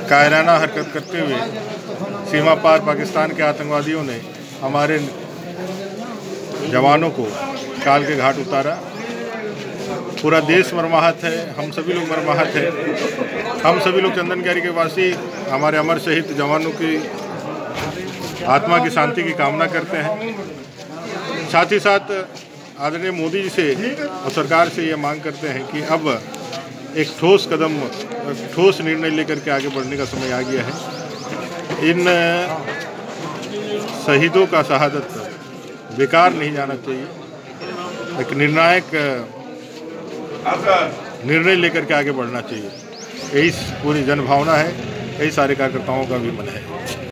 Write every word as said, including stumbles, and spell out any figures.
कायराना हरकत करते हुए सीमा पार पाकिस्तान के आतंकवादियों ने हमारे जवानों को काल के घाट उतारा। पूरा देश मर्माहत है, हम सभी लोग मर्माहत हैं। हम सभी लोग चंदन क्यारी के वासी हमारे अमर शहीद जवानों की आत्मा की शांति की कामना करते हैं। साथ ही साथ आदरणीय मोदी जी से और सरकार से ये मांग करते हैं कि अब एक ठोस कदम, ठोस निर्णय लेकर के आगे बढ़ने का समय आ गया है। इन शहीदों का शहादत बेकार नहीं जाना चाहिए। एक निर्णायक निर्णय लेकर के आगे बढ़ना चाहिए। यही पूरी जनभावना है, यही सारे कार्यकर्ताओं का भी मन है।